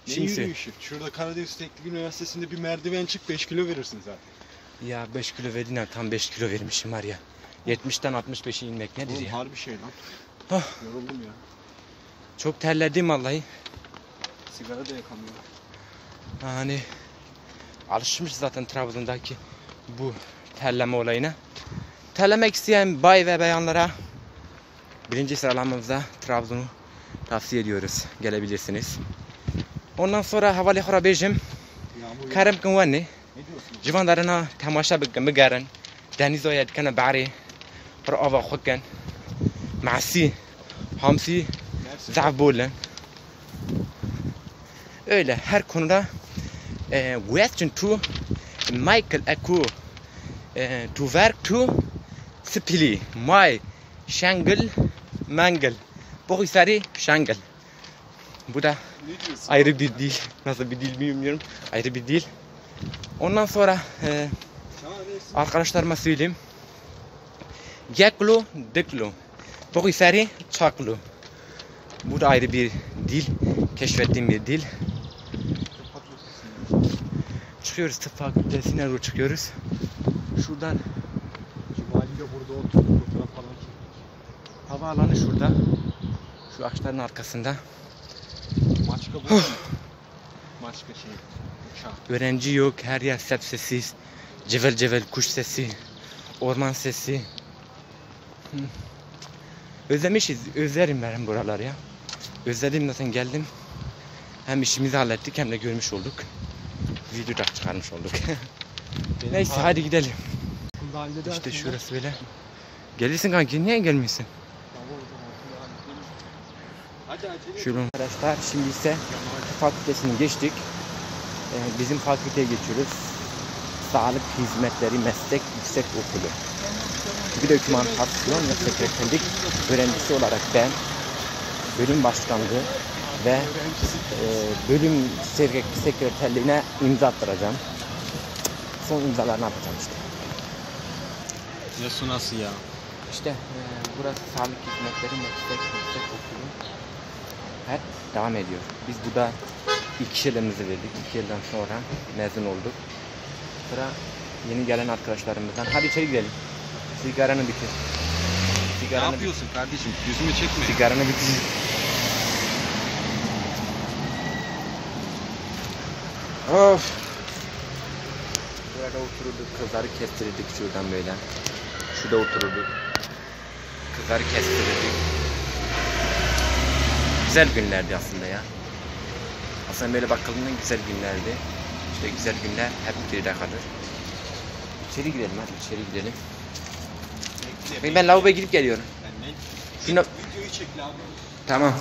Ne yürüyüşü? Şurada Karadeniz Teknik Üniversitesi'nde bir merdiven çık 5 kilo verirsin zaten. Ya 5 kilo verdin ya, tam 5 kilo vermişim var ya. 70'ten 65'e inmek nedir oğlum, ya? harbi şey lan. Oh. Yoruldum ya. Çok terledim vallahi. Sigara da yakamıyor. Hani alışmış zaten Trabzon'daki bu terleme olayına. Terlemek isteyen bay ve bayanlara birinci sıralamamızda Trabzon'u tavsiye ediyoruz. Gelebilirsiniz. Ondan sonra havali harabejim. Karım kınvani. Civanlarına temaşa bıgın. Deniz oyad kana bari. Rava khukkan. Masi. Hamsi. Za'bulen. Öyle her konuda question to Michael Aku to work to spili my şangıl mangıl bu isari şangıl. Bu da ayrı bir dil. Nasıl bir dil bilmiyorum. Ayrı bir dil. Ondan sonra arkadaşlarıma söyleyeyim. Yaklu deklu. Bu isari çaklu. Bu da ayrı bir dil. Keşfettiğim bir dil. Çıkıyoruz tıp fakültesine doğru çıkıyoruz. Şuradan Cumali'yle burada oturduk, fotoğraf falan çektik. havaalanı şurada. Şu ağaçların arkasında. Maçka bu. Maçka şey. Uçak. Öğrenci yok. Her yer sessiz. Cevel cevel kuş sesi. Orman sesi. Özlemişiz. Özlerim ben buraları ya. Özledim zaten geldim. Hem işimizi hallettik hem de görmüş olduk. Video da çıkarmış olduk. Neyse hadi gidelim. İşte şurası böyle. Gelirsin kanki, niye gelmiyorsun? Şöyle arkadaşlar, şimdi ise fakültesini geçtik. Bizim fakülteye geçiyoruz. Sağlık Hizmetleri Meslek Yüksek Okulu. Bir dokümantasyon ve sekreterlik öğrencisi olarak ben bölüm başkanlığı ve bölüm sekreterliğine imza attıracağım. Son imzalarını atacağım işte. Ne sunası ya? İşte burası Sağlık Hizmetleri Meslek Yüksek Okulu. Hep devam ediyor. Biz burada 2 yılımızı verdik. 2 yıldan sonra mezun olduk. Sıra yeni gelen arkadaşlarımızdan. Hadi içeri gidelim. Sigaranı bitir. Ne yapıyorsun kardeşim? Yüzümü çekme. Sigaranı bitir. Of. Burada otururduk, kızları kestirirdik şuradan böyle. Şurada otururduk. Kızları kestirirdik. Güzel günlerdi aslında ya. Aslında böyle bakıldığında güzel günlerdi. İşte güzel günler hep geride kalır. İçeri gidelim hadi, içeri gidelim. Ben lavaboya gidip geliyorum. Şuna... Videoyu çek abi. Tamam.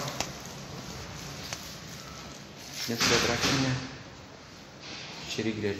Ne süre bırakayım ya. İçeri girelim.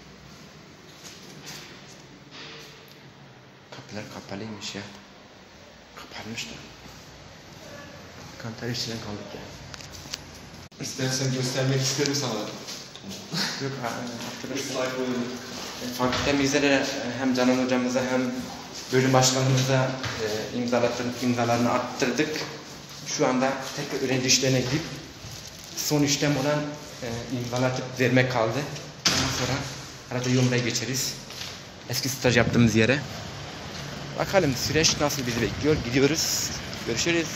Kapılar kapalıymış ya. Kapanmış da. Kantar içinden kaldık ya. İstersen göstermek isterim sana. Yok arkadaşlar. Fakültemizde de hem Canan hocamıza hem bölüm başkanımıza imzalarını arttırdık. Şu anda tekrar öğrenci işlerine gidip son işlem olan imzalatıp vermek kaldı. Ondan sonra arada Yomra'ya geçeriz. Eski staj yaptığımız yere. Bakalım süreç nasıl bizi bekliyor. Gidiyoruz. Görüşürüz.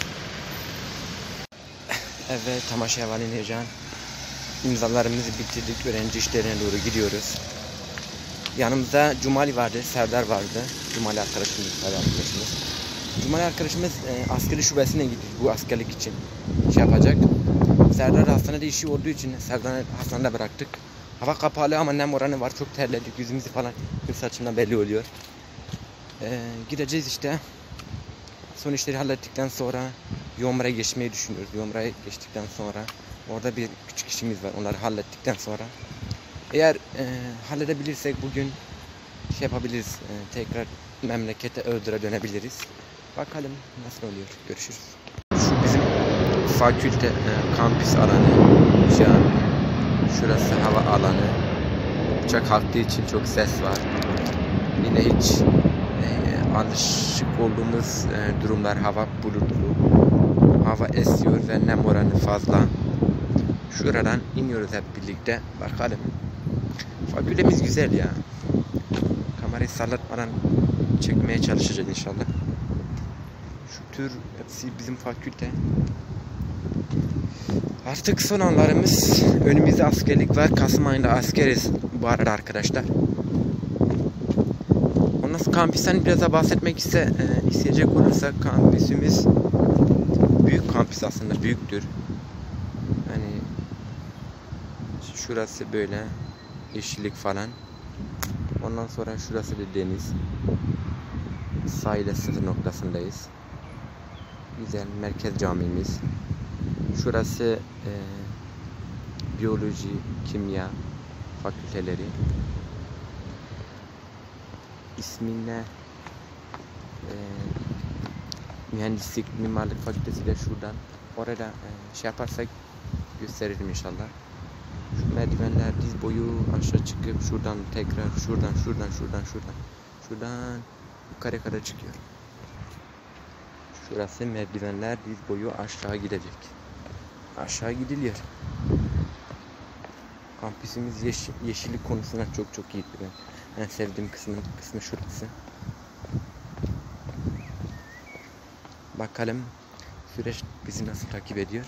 Evet, Tamaşa Havali Necan. İmzalarımızı bitirdik. Öğrenci işlerine doğru gidiyoruz. Yanımızda Cumali vardı, Serdar vardı. Cumali arkadaşımız, Cumali arkadaşımız askeri şubesine gitti bu askerlik için yapacak. Serdar hastanede işi olduğu için Serdar'ı hastanede bıraktık. Hava kapalı ama nem oranı var, çok terledik, yüzümüzü falan saçımdan belli oluyor. Gideceğiz işte. Son işleri hallettikten sonra Yomra'ya geçmeyi düşünüyoruz. Yomra'ya geçtikten sonra orada bir küçük işimiz var. Onları hallettikten sonra eğer halledebilirsek bugün şey yapabiliriz. Tekrar memlekete Iğdır'a dönebiliriz. Bakalım nasıl oluyor. Görüşürüz. Şu bizim fakülte kampüs alanı. Şu an şurası hava alanı. Uçak kalktığı için çok ses var. Yine hiç alışık olduğumuz durumlar, hava bulutlu, hava esiyor ve nem oranı fazla. Şuradan iniyoruz hep birlikte. Bakalım. Fakültemiz güzel ya. Kamerayı sallatmadan çekmeye çalışacağız inşallah. Şu tür hepsi bizim fakülte. Artık son anlarımız. Önümüzde askerlik var. Kasım ayında askeriz bu arada arkadaşlar. Ondan sonra kampüsten biraz da bahsetmek isteyecek olursak, kampüsümüz büyük kampüs, aslında büyüktür. Hani şurası böyle yeşillik falan. Ondan sonra şurası da deniz. Sahile sınır noktasındayız. Güzel merkez camimiz. Şurası biyoloji, kimya fakülteleri. İsmine mühendislik, mimarlık fakültesi de şuradan. Orada şey yaparsak gösteririm inşallah. Şu merdivenler diz boyu aşağı çıkıp şuradan tekrar şuradan yukarı kadar çıkıyor. Şurası merdivenler diz boyu aşağı gidecek. Aşağı gidiliyor. Kampüsümüz yeşillik konusunda çok iyi. En sevdiğim kısmı şurası. Bakalım süreç bizi nasıl takip ediyor.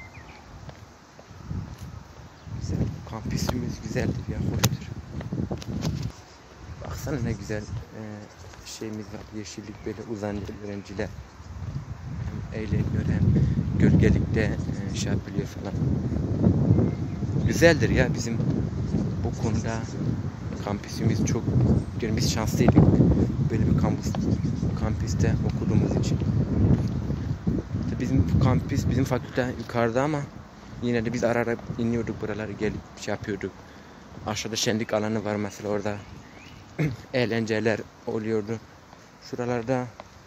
Güzel. Kampüsümüz güzeldir ya, hoştur. Baksana ne güzel şeyimiz var. Yeşillik böyle uzanıyor, öğrenciler hem eğleniyor hem gölgelikte şey yapılıyor falan. Güzeldir ya bizim bu konuda kampüsümüz çok, biz şanslıydık böyle bir kampüste okuduğumuz için. Bizim fakülte yukarıda ama yine de biz ara iniyorduk buralara, gelip şey yapıyorduk. Aşağıda şenlik alanı var mesela, orada eğlenceler oluyordu. Şuralarda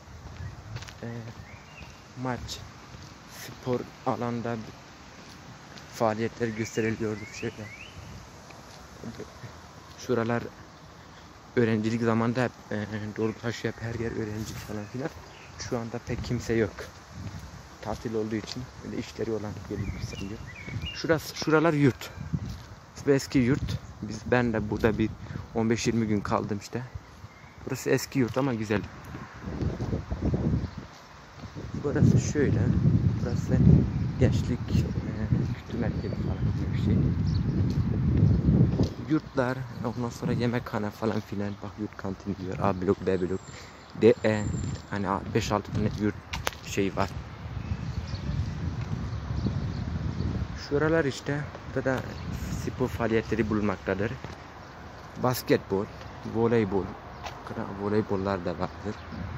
maç, spor alanda faaliyetler gösteriliyordu şöyle. Şuralar öğrencilik zamanında hep dolu taşıyor, hep her yer öğrenci falan filan. Şu anda pek kimse yok. Tatil olduğu için böyle işleri olan gelip gösteriliyor. Şuralar yurt. Bu eski yurt. Ben de burada bir 15-20 gün kaldım işte. Burası eski yurt ama güzel. Burası şöyle. Burası gençlik kültür merkezi falan gibi bir şey. Yurtlar, ondan sonra yemekhane falan filan. Bak yurt kantini diyor. A blok, B blok, D, E. Hani 5-6 tane yurt şey var. Şuralar işte. Burada da spor faaliyetleri bulunmaktadır. Basketbol, voleybol. Voleybollar da vardır.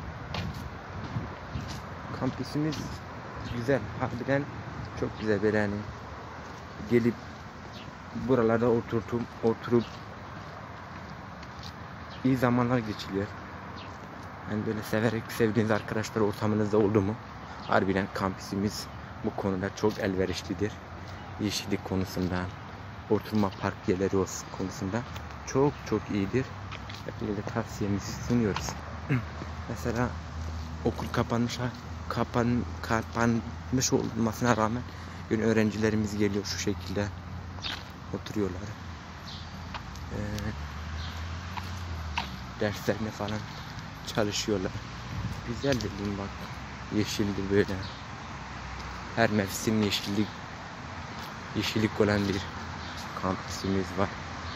Kampüsümüz güzel. Harbiden çok güzel böyle, yani gelip buralarda oturup iyi zamanlar geçiriyor. Yani böyle sevdiğiniz arkadaşlar ortamınızda oldu mu? Harbiden kampüsümüz bu konuda çok elverişlidir. Yeşillik konusunda, oturma park yerleri olsun konusunda çok iyidir. Hep tavsiyemizi sunuyoruz. Mesela okul kapanmış olmasına rağmen yine öğrencilerimiz geliyor, şu şekilde oturuyorlar. Derslerine falan çalışıyorlar. Güzeldir bak. Yeşildir böyle. Her mevsim yeşillik olan bir kampüsümüz var.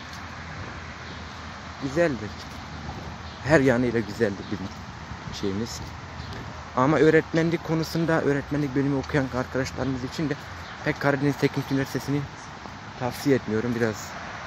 Güzeldir. Her yanıyla güzeldir bizim şeyimiz. Ama öğretmenlik konusunda, öğretmenlik bölümü okuyan arkadaşlarımız için de pek Karadeniz Teknik Üniversitesi'ni tavsiye etmiyorum. Biraz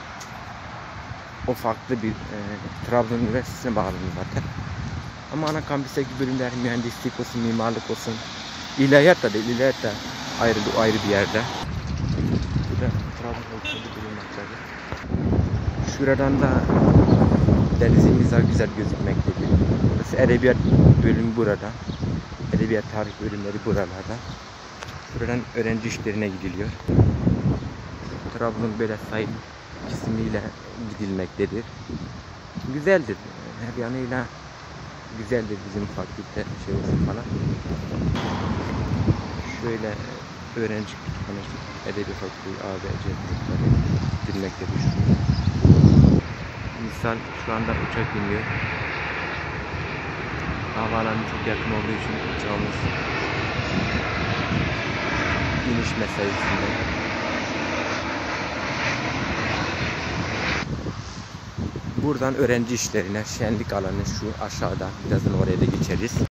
o farklı bir Trabzon Üniversitesi'ne bağlı zaten. Ama ana kampüsteki bölümler mühendislik olsun, mimarlık olsun, ilahiyat da değil, ilahiyat da ayrı bir yerde. Bu da Trabzon'da bulunmaktadır. Şuradan da denizimiz daha güzel gözükmektedir. Burası edebiyat bölümü burada. Edebiyat tarih bölümleri buralarda. Buradan öğrenci işlerine gidiliyor. Trabzon böyle sahil ismiyle gidilmektedir. Güzeldir. Her yanıyla güzeldir bizim fakülte şey olsun falan. Şöyle öğrenci kütüphanesi, Edebi Fakültesi, ABC grupları dinmektedir. Misal şu anda uçak iniyor. Havaalanı çok yakın olduğu için uçağımız iniş mesaisinde. Buradan öğrenci işlerine, şenlik alanı şu aşağıda. Birazdan oraya da geçeriz.